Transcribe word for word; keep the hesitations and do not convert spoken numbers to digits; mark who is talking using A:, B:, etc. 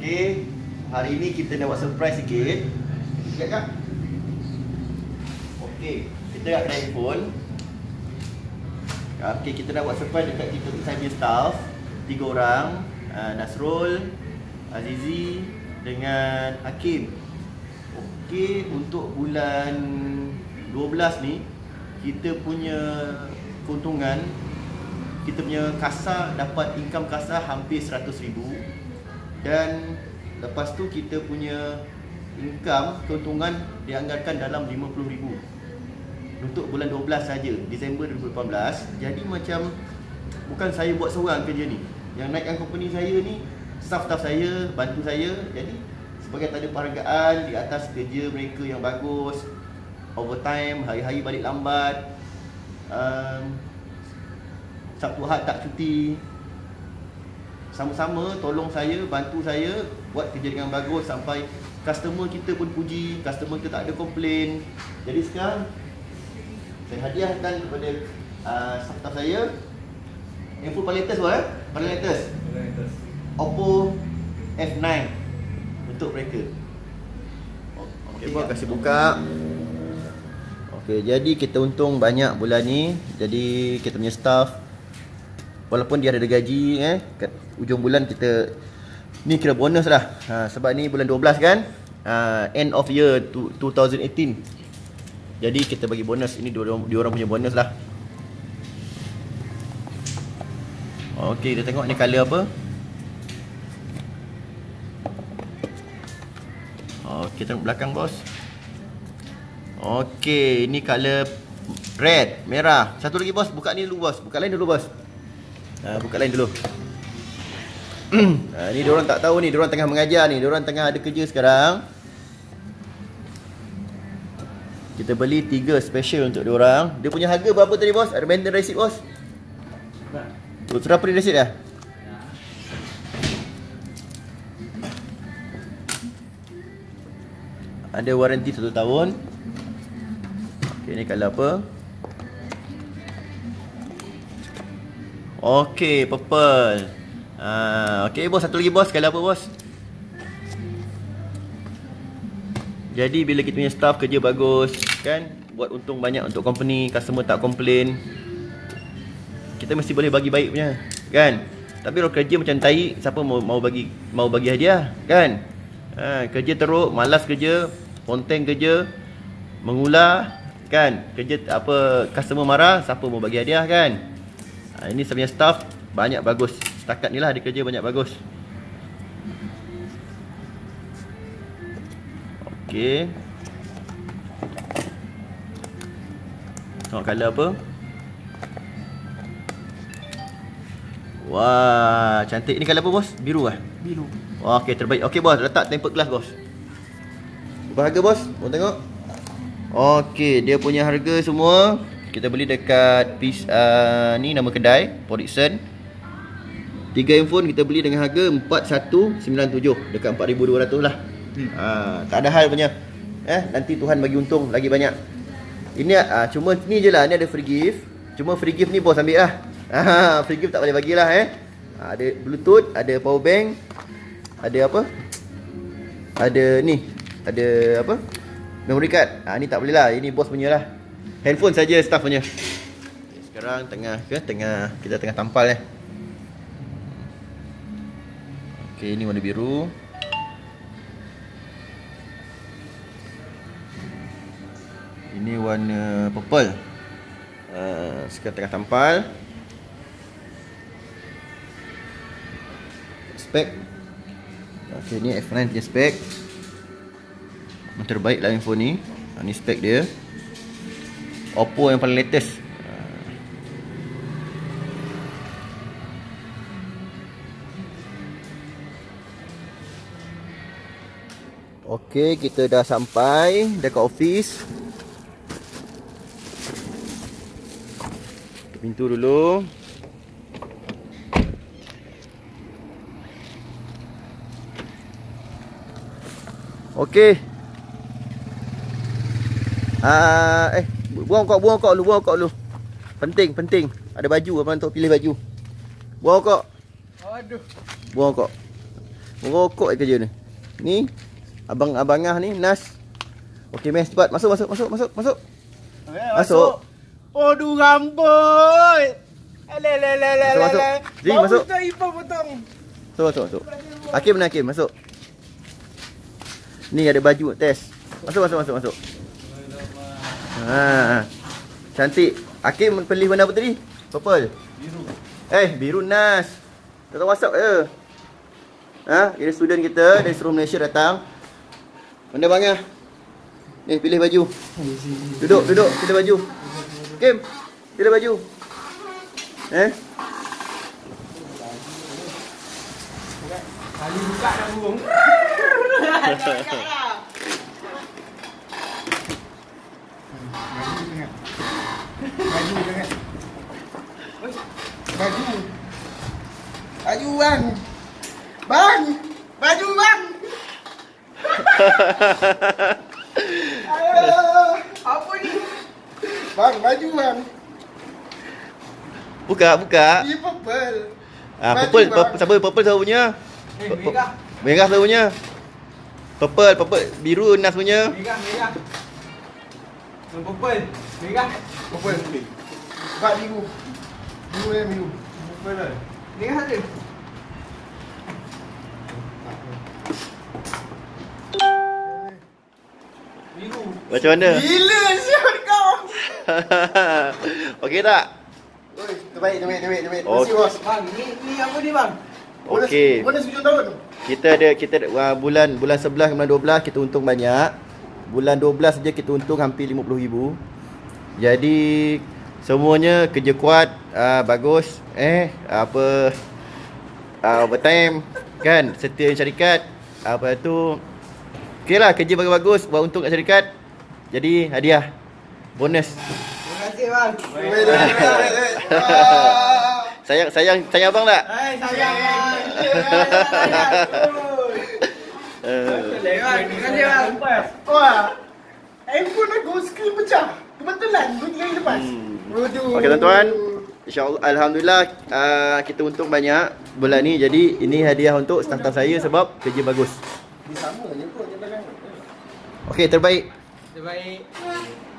A: Okey, hari ni kita nak buat surprise sikit. Sekejap kak. Okey, kita nak kedai handphone. Okey, kita nak buat surprise dekat kita saya punya staff. Tiga orang, uh, Nasrul, Azizi dengan Hakim. Okey, untuk bulan dua belas ni kita punya keuntungan, kita punya kasa dapat income kasa hampir seratus ribu. Dan lepas tu kita punya income keuntungan dianggarkan dalam lima puluh ribu untuk bulan dua belas saja, Disember dua ribu lapan belas. Jadi macam bukan saya buat seorang kerja ni. Yang naikkan company saya ni staff-staff saya bantu saya. Jadi sebagai tanda penghargaan di atas kerja mereka yang bagus, overtime, hari-hari balik lambat, um, Sabtu Ahad tak cuti, sama-sama tolong saya, bantu saya buat kerja dengan bagus sampai customer kita pun puji, customer kita tak ada komplain. Jadi sekarang saya hadiahkan kepada uh, staff saya handphone paling latest buat eh? Paling latest Oppo F nine untuk mereka. Okey, buat kasih buka. Okey, jadi kita untung banyak bulan ni. Jadi kita punya staff walaupun dia ada gaji eh, kat ujung bulan kita ni kira bonus lah. Ha, sebab ni bulan dua belas kan, uh, end of year dua ribu lapan belas. Jadi kita bagi bonus. Ini dua orang, dua orang punya bonus lah. Okey, kita tengok ni color apa. Okey, tengok belakang bos. Okey, ini color red, merah. Satu lagi bos, buka ni dulu bos. Buka lain dulu bos. Ha, buka lain dulu. Ha, ni diorang tak tahu ni, diorang tengah mengajar ni, diorang tengah ada kerja sekarang. Kita beli tiga special untuk diorang. Dia punya harga berapa tadi bos? Ada vendor receipt bos? Tu sudah print receipt dah? Ada warranty satu tahun. Okey, ni color apa? Okey, purple. Ah, okey bos, satu lagi bos, color apa bos? Jadi bila kita punya staff kerja bagus kan, buat untung banyak untuk company, customer tak komplain, kita mesti boleh bagi baik punya kan. Tapi kalau kerja macam tai, siapa mau mau bagi mau bagi hadiah kan? Ha, kerja teruk, malas kerja, ponteng kerja, mengular kan. Kerja apa, customer marah, siapa mau bagi hadiah kan? Ha, ini saya punya staff banyak bagus. Setakat ni lah dia kerja banyak bagus. Okey. Tengok color apa. Wah, cantik. Ni color apa bos? Biru ah? Biru. Wah, okey, terbaik. Okey bos, letak tempered glass bos. Berapa harga bos? Mau tengok? Okey, dia punya harga semua kita beli dekat piece, uh, ni nama kedai Portson. Tiga handphone kita beli dengan harga empat satu sembilan tujuh, dekat empat ribu dua ratus lah. Hmm. Ha, tak ada hal punya. Eh, nanti Tuhan bagi untung lagi banyak. Ini ah, cuma ni je lah, ni ada free gift. Cuma free gift ni bos ambil lah. Ha, free gift tak boleh bagilah eh. Ha, ada Bluetooth, ada power bank, ada apa? Ada ni, ada apa? Memory card. Ha, ni tak boleh lah. Ini bos punya lah. Handphone saja staff punya. Sekarang tengah ke tengah kita tengah tampal eh. Okey, ini warna biru. Ini warna purple. Uh, sekarang tengah tampal. Spek. Okey, ni F nine punya spek. Yang terbaik lah handphone ni. Ha, ni spek dia. Oppo yang paling latest. Okey, kita dah sampai dekat office. Pintu dulu. Okey. Ah, eh, buang kok, buang kok lu, buang kok lu. Penting, penting. Ada baju, abang untuk pilih baju. Buang kok.
B: Aduh.
A: Buang kok. Merokok kerja ni. Ni abang-abangah ni Nas. Okey, Mes cepat masuk masuk masuk masuk masuk.
B: Okay,
A: masuk.
B: Aduh rambut. Alalalalalala.
A: Masuk, masuk. Zee, masuk.
B: Tak ipar potong.
A: Masuk masuk masuk. Hakim mana Hakim? Masuk. Ni ada baju test. Masuk masuk masuk masuk. Ha. Cantik. Hakim pilih warna apa tadi? Purple. Biru. Eh, biru Nas. Tak tahu WhatsApp je. Ha, ini student kita dari seluruh Malaysia datang. Mana bangah? Ni pilih baju. Duduk, duduk, pilih baju. Kim, pilih baju. Eh?
B: Kali buka dah burung. Baju jangan. Baju. Baju bang. Bang. Baju bang. Ayo. Apa ni? Bang, baju bang.
A: Buka, buka.
B: Ni purple.
A: Ah, purple, purple, siapa purple siapa punya?
B: Eh, merah.
A: Merah siapa punya? Purple, purple, biru Nas punya.
B: Merah, merah. Yang purple. Merah. Purple. Bak biru. Biru yang biru. Purple lah. Merah ada. Biru.
A: Macam mana?
B: Gila siapa kau?
A: Okey tak?
B: Oi, terbaik, terbaik, terbaik, terbaik.
A: Oh.
B: Terima kasih bos. Bang, ni ni apa ni bang?
A: Okey.
B: Bonus hujung tahun.
A: Kita ada kita ada, uh, bulan bulan sebelas bulan dua belas kita untung banyak. Bulan dua belas saja kita untung hampir lima puluh ribu. Jadi semuanya kerja kuat, uh, bagus. Eh, apa uh, overtime kan, setia syarikat. Apa tu? Okeylah, kerja bagus-bagus, buat untung kat syarikat. Jadi hadiah bonus.
B: Terima kasih bang.
A: Sayang sayang sayang abang tak?
B: Hai, sayang bang. Terima kasih bang. Wah. Handphone aku skrin pecah. Kebetulan bulan lepas.
A: Hmm. Okey tuan-tuan, insya-Allah alhamdulillah uh, kita untung banyak bulan ni. Jadi ini hadiah untuk staf-staf saya sebab kerja bagus.
B: Di sama je kot dia belakang.
A: Okey, terbaik.
B: Terbaik.